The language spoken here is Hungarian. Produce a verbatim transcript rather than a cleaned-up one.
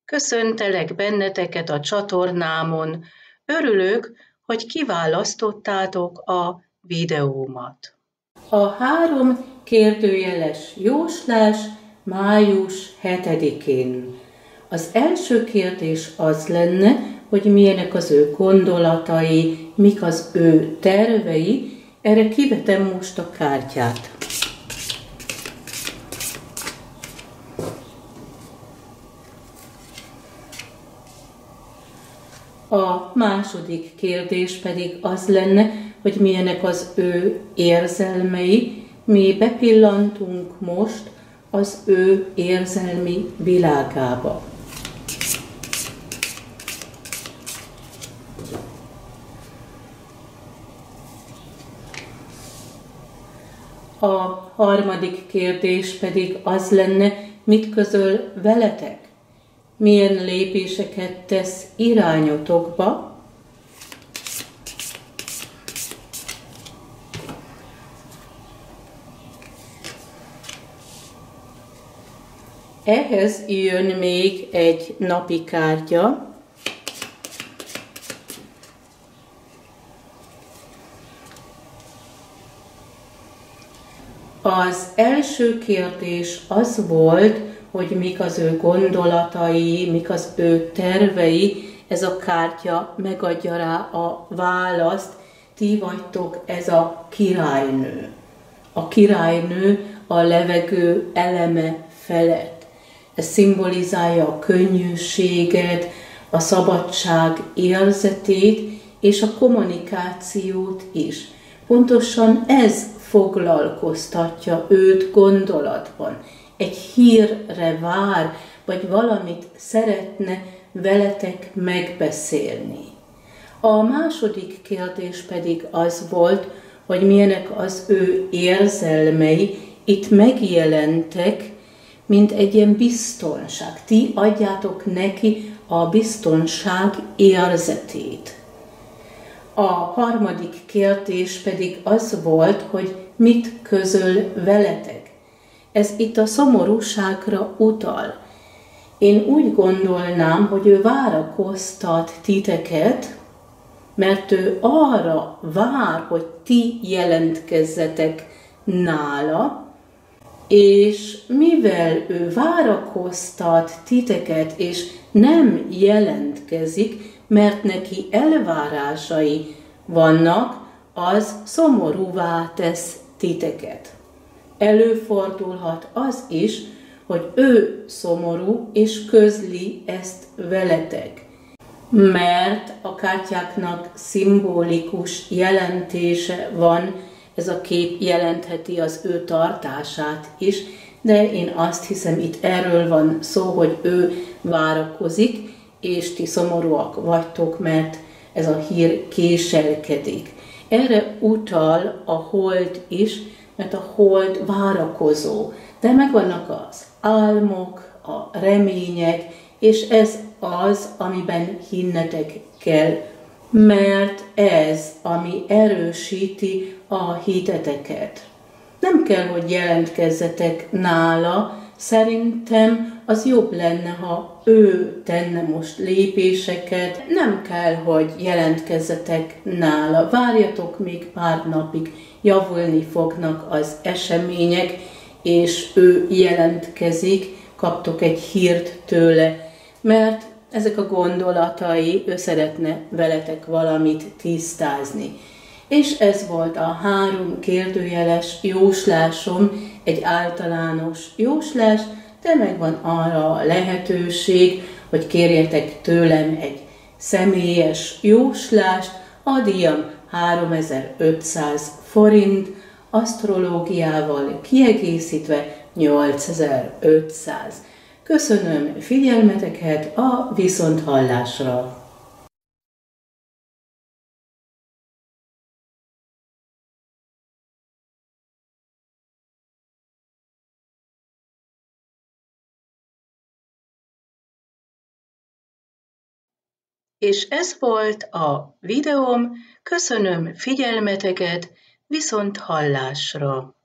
Köszöntelek benneteket a csatornámon. Örülök, hogy kiválasztottátok a videómat. A három kérdőjeles jóslás május hetedikén. Az első kérdés az lenne, hogy milyenek az ő gondolatai, mik az ő tervei. Erre kivetem most a kártyát. A második kérdés pedig az lenne, hogy milyenek az ő érzelmei. Mi bepillantunk most az ő érzelmi világába. A harmadik kérdés pedig az lenne, mit közöl veletek? Milyen lépéseket tesz irányotokba? Ehhez jön még egy napi kártya. Az első kérdés az volt, hogy mik az ő gondolatai, mik az ő tervei. Ez a kártya megadja rá a választ. Ti vagytok ez a királynő. A királynő a levegő eleme felett. Ez szimbolizálja a könnyűséget, a szabadság érzetét és a kommunikációt is. Pontosan ez foglalkoztatja őt gondolatban. Egy hírre vár, vagy valamit szeretne veletek megbeszélni. A második kérdés pedig az volt, hogy milyenek az ő érzelmei. Itt megjelentek, mint egy ilyen biztonság. Ti adjátok neki a biztonság érzetét. A harmadik kérdés pedig az volt, hogy mit közöl veletek. Ez itt a szomorúságra utal. Én úgy gondolnám, hogy ő várakoztat titeket, mert ő arra vár, hogy ti jelentkezzetek nála, és mivel ő várakoztat titeket, és nem jelentkezik, mert neki elvárásai vannak, az szomorúvá tesz titeket. Előfordulhat az is, hogy ő szomorú, és közli ezt veletek. Mert a kártyáknak szimbolikus jelentése van, ez a kép jelentheti az ő tartását is, de én azt hiszem, itt erről van szó, hogy ő várakozik, és ti szomorúak vagytok, mert ez a hír késelkedik. Erre utal a hold is, mert a hold várakozó, de megvannak az álmok, a remények, és ez az, amiben hinnetek kell, mert ez, ami erősíti a hiteteket. Nem kell, hogy jelentkezzetek nála, szerintem az jobb lenne, ha ő tenne most lépéseket, nem kell, hogy jelentkezzetek nála, várjatok még pár napig, javulni fognak az események, és ő jelentkezik, kaptok egy hírt tőle, mert ezek a gondolatai, ő szeretne veletek valamit tisztázni. És ez volt a három kérdőjeles jóslásom, egy általános jóslás, de megvan arra a lehetőség, hogy kérjetek tőlem egy személyes jóslást, a díjam háromezer-ötszáz forint, asztrológiával kiegészítve nyolcezer-ötszáz. Köszönöm figyelmeteket, a viszonthallásra! És ez volt a videóm, köszönöm figyelmeteket, viszont hallásra!